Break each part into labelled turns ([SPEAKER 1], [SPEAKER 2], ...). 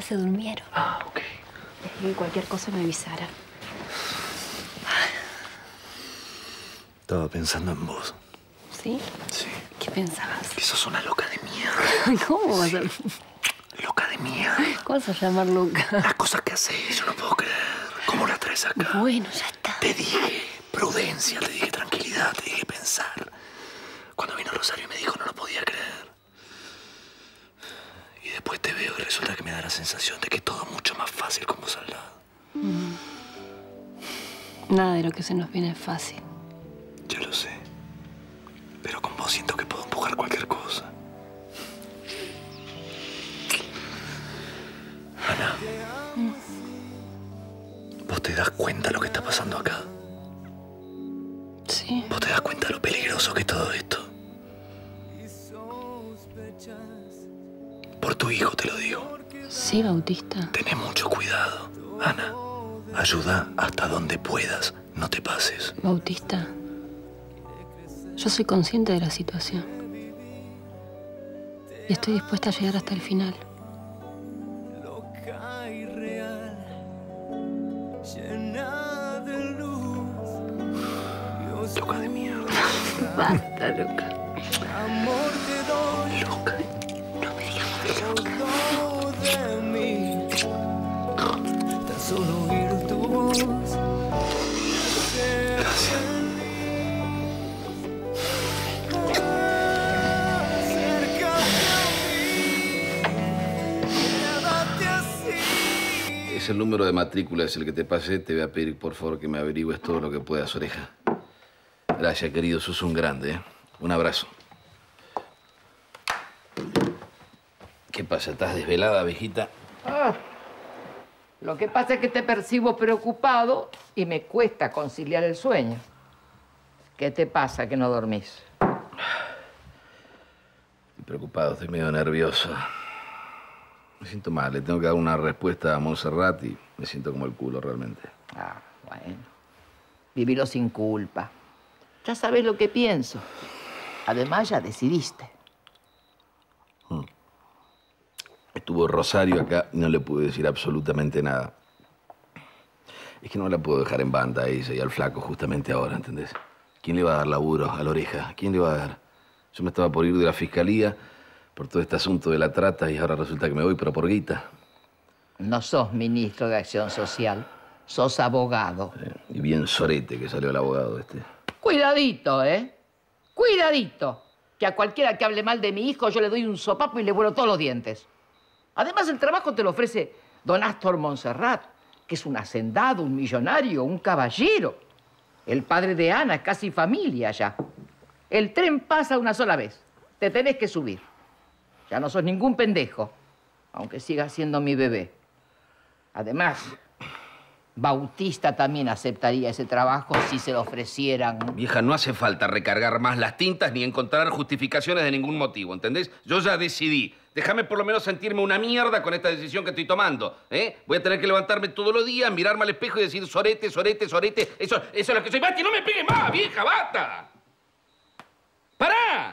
[SPEAKER 1] se durmieron.
[SPEAKER 2] Ah, ok.
[SPEAKER 1] Y cualquier cosa me avisara.
[SPEAKER 2] Estaba pensando en vos.
[SPEAKER 1] ¿Sí?
[SPEAKER 2] Sí.
[SPEAKER 1] ¿Qué pensabas?
[SPEAKER 2] Que sos una loca de mierda.
[SPEAKER 1] ¿Cómo vas a...?
[SPEAKER 2] Loca de mierda.
[SPEAKER 1] ¿Cómo vas a llamar loca?
[SPEAKER 2] Las cosas que haces, yo no puedo creer. ¿Cómo la traes acá?
[SPEAKER 1] Bueno, ya está.
[SPEAKER 2] Te dije prudencia, te dije tranquilidad, te dije pensar. Cuando vino Rosario me dijo no lo podía creer. Y después te veo y resulta que me da la sensación de que todo es mucho más fácil con vos al lado.
[SPEAKER 1] Nada de lo que se nos viene es fácil.
[SPEAKER 2] Ya lo sé. Pero con vos siento que puedo empujar cualquier cosa. Ana, ¿vos te das cuenta de lo que está pasando acá?
[SPEAKER 1] Sí.
[SPEAKER 2] ¿Vos te das cuenta de lo peligroso que es todo esto? Por tu hijo te lo digo.
[SPEAKER 1] Sí, Bautista.
[SPEAKER 2] Tené mucho cuidado, Ana. Ayuda hasta donde puedas. No te pases.
[SPEAKER 1] Bautista. Yo soy consciente de la situación. Y estoy dispuesta a llegar hasta el final.
[SPEAKER 2] Loca de mierda.
[SPEAKER 1] Basta, loca.
[SPEAKER 2] Loca.
[SPEAKER 1] No me digas loca.
[SPEAKER 2] Gracias.
[SPEAKER 3] Es el número de matrícula, es el que te pasé. Te voy a pedir, por favor, que me averigües todo lo que puedas, Oreja. Gracias, querido. Sos un grande, ¿eh? Un abrazo. ¿Qué pasa? ¿Estás desvelada, viejita?
[SPEAKER 4] Ah, lo que pasa es que te percibo preocupado y me cuesta conciliar el sueño. ¿Qué te pasa que no dormís?
[SPEAKER 3] Estoy preocupado, estoy medio nervioso. Me siento mal, le tengo que dar una respuesta a Montserrat y me siento como el culo realmente.
[SPEAKER 4] Ah, bueno. Vivilo sin culpa. Ya sabes lo que pienso. Además, ya decidiste.
[SPEAKER 3] Estuvo Rosario acá y no le pude decir absolutamente nada. Es que no la puedo dejar en banda a ella y al flaco justamente ahora, ¿entendés? ¿Quién le va a dar laburo a la Oreja? ¿Quién le va a dar? Yo me estaba por ir de la fiscalía por todo este asunto de la trata y ahora resulta que me voy, pero por guita.
[SPEAKER 4] No sos ministro de Acción Social, sos abogado.
[SPEAKER 3] Y bien sorete que salió el abogado este.
[SPEAKER 4] Cuidadito, ¿eh? Cuidadito. Que a cualquiera que hable mal de mi hijo yo le doy un sopapo y le vuelo todos los dientes. Además, el trabajo te lo ofrece don Astor Montserrat, que es un hacendado, un millonario, un caballero. El padre de Ana es casi familia ya. El tren pasa una sola vez. Te tenés que subir. Ya no sos ningún pendejo, aunque sigas siendo mi bebé. Además, Bautista también aceptaría ese trabajo si se lo ofrecieran.
[SPEAKER 3] Vieja, no hace falta recargar más las tintas ni encontrar justificaciones de ningún motivo, ¿entendés? Yo ya decidí. Déjame por lo menos sentirme una mierda con esta decisión que estoy tomando, ¿eh? Voy a tener que levantarme todos los días, mirarme al espejo y decir sorete, sorete, sorete. Eso es lo que soy. ¡Basta! ¡No me pegues más, vieja! ¡Basta! ¡Pará!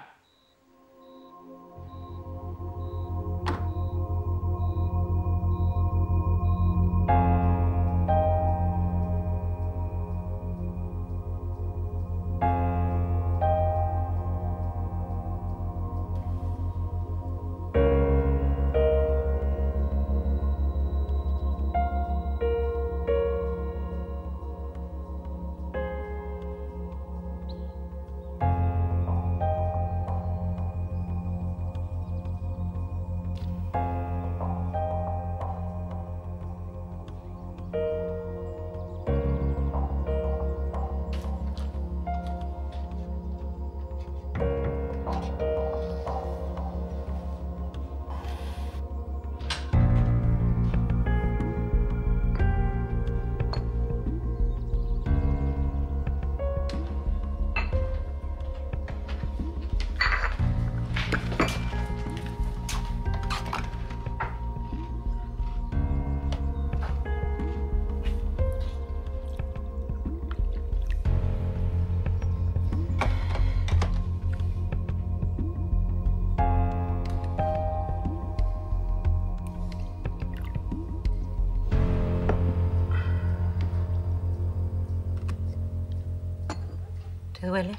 [SPEAKER 1] ¿Te duele?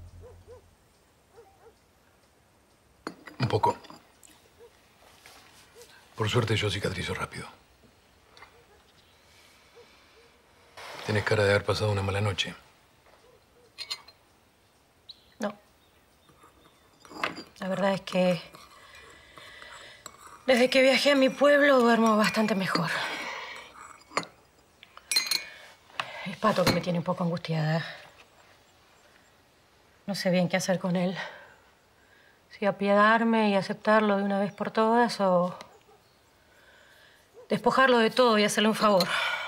[SPEAKER 5] Un poco. Por suerte yo cicatrizo rápido. Tienes cara de haber pasado una mala noche.
[SPEAKER 1] No. La verdad es que desde que viajé a mi pueblo duermo bastante mejor. Es Pato que me tiene un poco angustiada. No sé bien qué hacer con él. Si apiadarme y aceptarlo de una vez por todas o despojarlo de todo y hacerle un favor.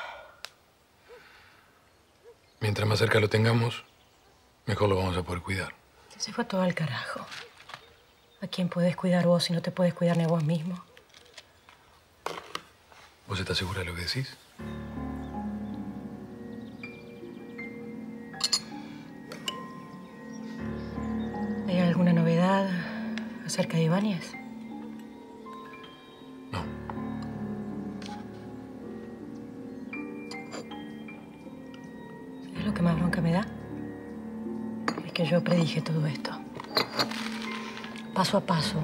[SPEAKER 5] Mientras más cerca lo tengamos, mejor lo vamos a poder cuidar.
[SPEAKER 1] Se fue todo al carajo. ¿A quién podés cuidar vos si no te podés cuidar ni a vos mismo?
[SPEAKER 5] ¿Vos estás segura de lo que decís?
[SPEAKER 1] ¿Hay alguna novedad acerca de Ibáñez?
[SPEAKER 5] No.
[SPEAKER 1] ¿Es lo que más bronca me da? Es que yo predije todo esto. Paso a paso.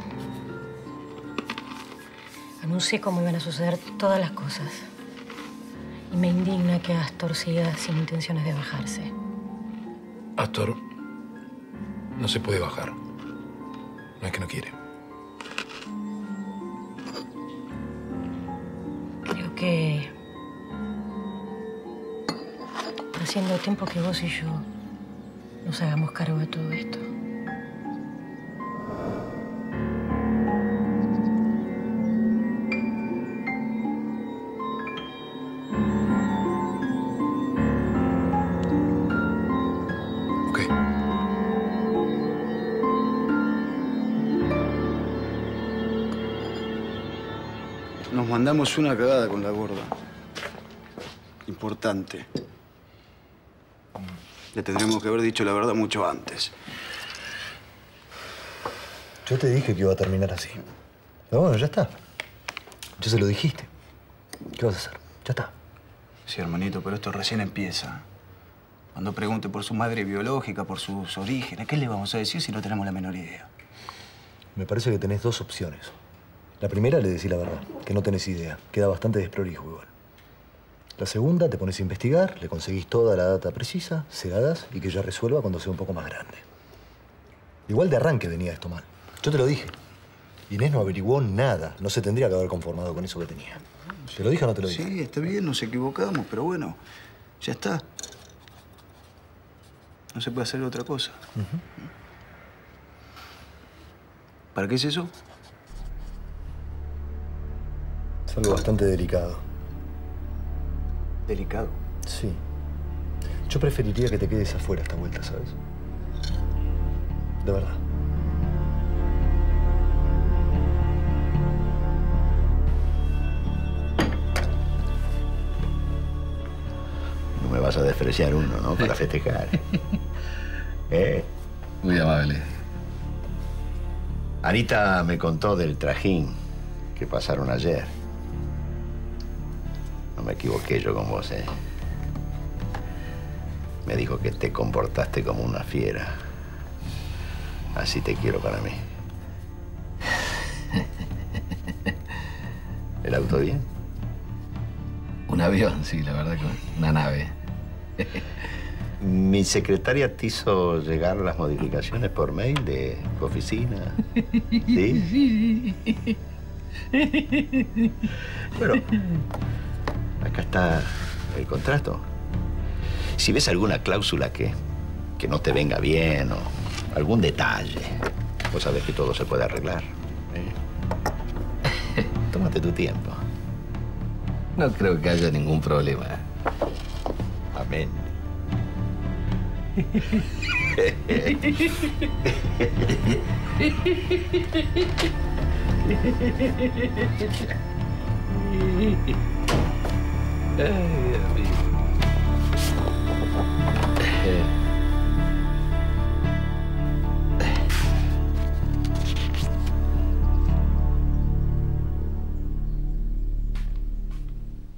[SPEAKER 1] Anuncié cómo iban a suceder todas las cosas. Y me indigna que Astor siga sin intenciones de bajarse.
[SPEAKER 5] Astor no se puede bajar. No es que no quiere.
[SPEAKER 1] Creo que está haciendo tiempo que vos y yo nos hagamos cargo de todo esto.
[SPEAKER 5] Ok.
[SPEAKER 6] Nos mandamos una cagada con la gorda. Importante. Le tendríamos que haber dicho la verdad mucho antes.
[SPEAKER 2] Yo te dije que iba a terminar así. Pero bueno, ya está. Ya se lo dijiste. ¿Qué vas a hacer? Ya está.
[SPEAKER 6] Sí, hermanito, pero esto recién empieza. Cuando pregunte por su madre biológica, por sus orígenes, ¿qué le vamos a decir si no tenemos la menor idea?
[SPEAKER 2] Me parece que tenés dos opciones. La primera, le decís la verdad, que no tenés idea. Queda bastante desprolijo igual. La segunda, te pones a investigar, le conseguís toda la data precisa, se la das y que ella resuelva cuando sea un poco más grande. Igual de arranque venía esto mal. Yo te lo dije. Inés no averiguó nada. No se tendría que haber conformado con eso que tenía. ¿Te lo dije o no te lo dije?
[SPEAKER 6] Sí, está bien, nos equivocamos, pero bueno, ya está. No se puede hacer otra cosa. ¿Para qué es eso?
[SPEAKER 2] Es algo bastante delicado.
[SPEAKER 6] Delicado.
[SPEAKER 2] Sí. Yo preferiría que te quedes afuera esta vuelta, ¿sabes? De verdad.
[SPEAKER 7] No me vas a despreciar uno, ¿no? Para festejar.
[SPEAKER 3] Muy amable.
[SPEAKER 7] Anita me contó del trajín que pasaron ayer. No me equivoqué yo con vos, ¿eh? Me dijo que te comportaste como una fiera. Así te quiero para mí. ¿El auto bien?
[SPEAKER 3] Un avión, sí, la verdad que una nave.
[SPEAKER 7] Mi secretaria te hizo llegar las modificaciones por mail de tu oficina. ¿Sí? Bueno, acá está el contrato. Si ves alguna cláusula que no te venga bien o algún detalle, vos sabés que todo se puede arreglar. Tómate tu tiempo.
[SPEAKER 3] No creo que haya ningún problema.
[SPEAKER 7] Amén.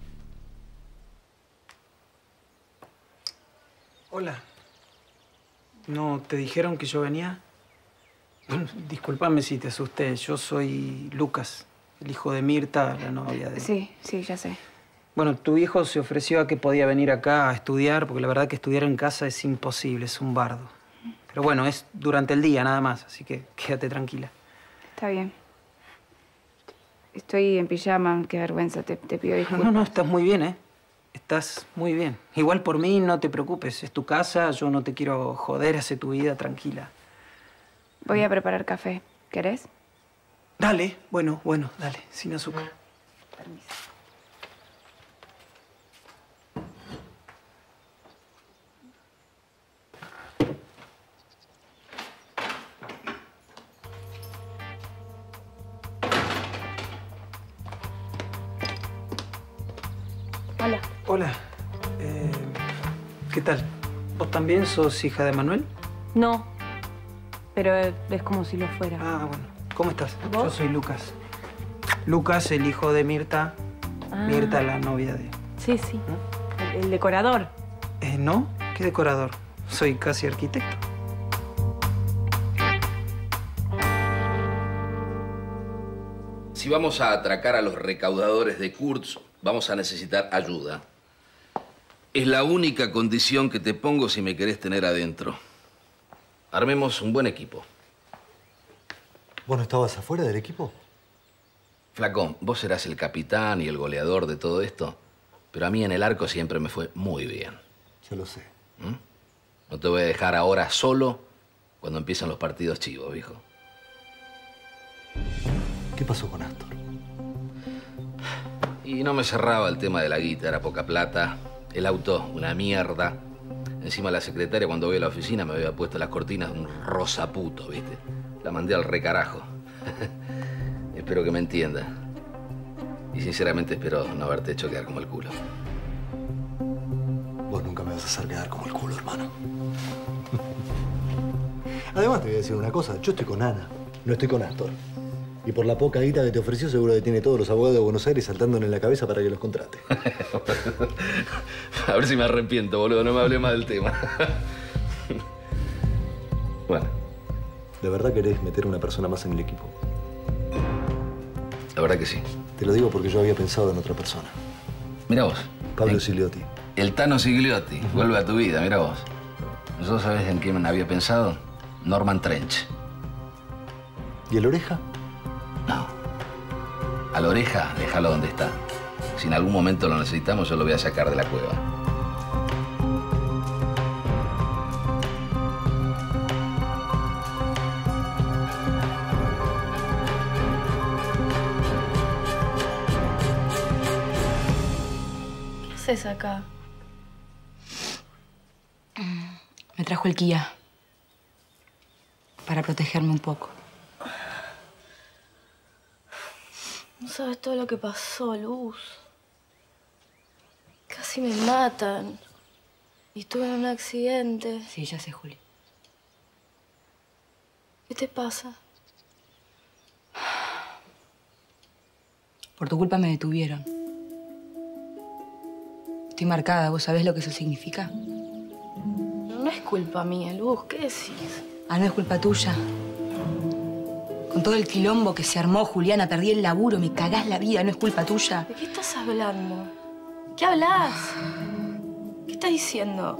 [SPEAKER 6] Hola. ¿No te dijeron que yo venía? Discúlpame si te asusté. Yo soy Lucas, el hijo de Mirta, la novia de...
[SPEAKER 8] Sí, ya sé.
[SPEAKER 6] Bueno, tu hijo se ofreció a que podía venir acá a estudiar, porque la verdad que estudiar en casa es imposible, es un bardo. Pero bueno, es durante el día nada más, así que quédate tranquila.
[SPEAKER 8] Está bien. Estoy en pijama, qué vergüenza, te pido disculpas.
[SPEAKER 6] No, estás muy bien, ¿eh? Estás muy bien. Igual por mí no te preocupes, es tu casa, yo no te quiero joder, hace tu vida tranquila.
[SPEAKER 8] Voy a preparar café. ¿Querés?
[SPEAKER 6] Dale, bueno, dale, sin azúcar.
[SPEAKER 8] Permiso. Hola.
[SPEAKER 6] Hola. ¿Qué tal? ¿Vos también sos hija de Manuel?
[SPEAKER 8] No, pero es como si lo fuera.
[SPEAKER 6] Ah, bueno. ¿Cómo estás?
[SPEAKER 8] ¿Vos?
[SPEAKER 6] Yo soy Lucas. Lucas, el hijo de Mirta.
[SPEAKER 8] Ah.
[SPEAKER 6] Mirta, la novia de...
[SPEAKER 8] Sí. El decorador.
[SPEAKER 6] ¿No? ¿Qué decorador? Soy casi arquitecto.
[SPEAKER 3] Si vamos a atracar a los recaudadores de Kurtz, vamos a necesitar ayuda. Es la única condición que te pongo si me querés tener adentro. Armemos un buen equipo.
[SPEAKER 2] ¿Vos no estabas afuera del equipo?
[SPEAKER 3] Flacón, vos serás el capitán y el goleador de todo esto, pero a mí en el arco siempre me fue muy bien.
[SPEAKER 2] Yo lo sé.
[SPEAKER 3] No te voy a dejar ahora solo cuando empiezan los partidos chivos, viejo.
[SPEAKER 2] ¿Qué pasó con Astor?
[SPEAKER 3] Y no me cerraba el tema de la guita, era poca plata. El auto, una mierda. Encima la secretaria, cuando voy a la oficina, me había puesto las cortinas de un rosa puto, ¿viste? La mandé al recarajo. Espero que me entienda. Y sinceramente espero no haberte hecho quedar como el culo.
[SPEAKER 2] Vos nunca me vas a hacer quedar como el culo, hermano. Además, te voy a decir una cosa. Yo estoy con Ana, no estoy con Astor. Y por la poca guita que te ofreció, seguro que tiene todos los abogados de Buenos Aires saltándole en la cabeza para que los contrate.
[SPEAKER 3] A ver si me arrepiento, boludo. No me hablé más del tema. Bueno.
[SPEAKER 2] ¿De verdad querés meter una persona más en el equipo?
[SPEAKER 3] La verdad que sí.
[SPEAKER 2] Te lo digo porque yo había pensado en otra persona.
[SPEAKER 3] Mira vos.
[SPEAKER 2] Pablo Sigliotti.
[SPEAKER 3] El Tano Sigliotti. Vuelve a tu vida, mira vos. ¿Yo sabés en quién había pensado? Norman Trench.
[SPEAKER 2] ¿Y el Oreja?
[SPEAKER 3] No. A la Oreja, déjalo donde está. Si en algún momento lo necesitamos, yo lo voy a sacar de la cueva.
[SPEAKER 1] ¿Qué haces acá?
[SPEAKER 9] Me trajo el Kia. Para protegerme un poco.
[SPEAKER 1] No sabes todo lo que pasó, Luz. Casi me matan. Y estuve en un accidente.
[SPEAKER 9] Sí, ya sé, Juli.
[SPEAKER 1] ¿Qué te pasa?
[SPEAKER 9] Por tu culpa me detuvieron. Estoy marcada. ¿Vos sabés lo que eso significa?
[SPEAKER 1] No es culpa mía, Luz. ¿Qué decís?
[SPEAKER 9] Ah, no es culpa tuya. Con todo el quilombo que se armó, Juliana, perdí el laburo, me cagás la vida, no es culpa tuya.
[SPEAKER 1] ¿De qué estás hablando? ¿Qué hablas? ¿Qué estás diciendo?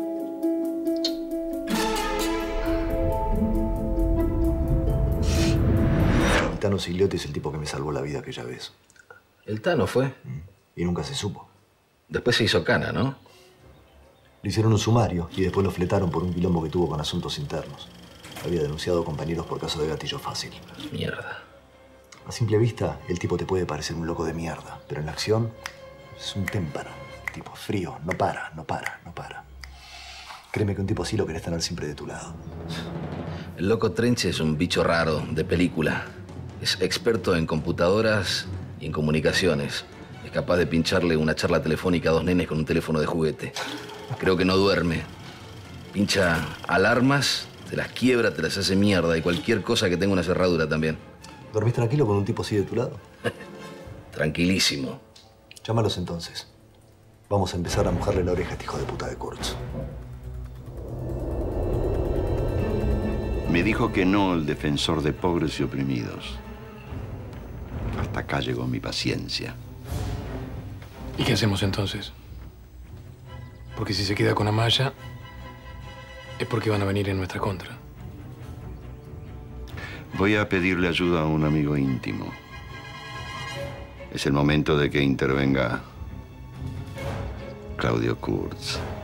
[SPEAKER 2] El Tano Sigliotti es el tipo que me salvó la vida aquella vez.
[SPEAKER 3] El Tano fue.
[SPEAKER 2] Y nunca se supo.
[SPEAKER 3] Después se hizo cana, ¿no?
[SPEAKER 2] Le hicieron un sumario y después lo fletaron por un quilombo que tuvo con asuntos internos. Había denunciado a compañeros por caso de gatillo fácil.
[SPEAKER 3] Mierda.
[SPEAKER 2] A simple vista, el tipo te puede parecer un loco de mierda, pero en la acción es un témpano. Tipo frío, no para. Créeme que un tipo así lo querés tener siempre de tu lado.
[SPEAKER 3] El loco Trench es un bicho raro, de película. Es experto en computadoras y en comunicaciones. Es capaz de pincharle una charla telefónica a dos nenes con un teléfono de juguete. Creo que no duerme. Pincha alarmas, te las quiebra, te las hace mierda y cualquier cosa que tenga una cerradura también.
[SPEAKER 2] ¿Dormís tranquilo con un tipo así de tu lado?
[SPEAKER 3] Tranquilísimo.
[SPEAKER 2] Llámalos entonces. Vamos a empezar a mojarle la oreja a este hijo de puta de Kurtz.
[SPEAKER 7] Me dijo que no el defensor de pobres y oprimidos. Hasta acá llegó mi paciencia.
[SPEAKER 5] ¿Y qué hacemos entonces? Porque si se queda con Amaya, es porque van a venir en nuestra contra.
[SPEAKER 7] Voy a pedirle ayuda a un amigo íntimo. Es el momento de que intervenga Claudio Kurtz.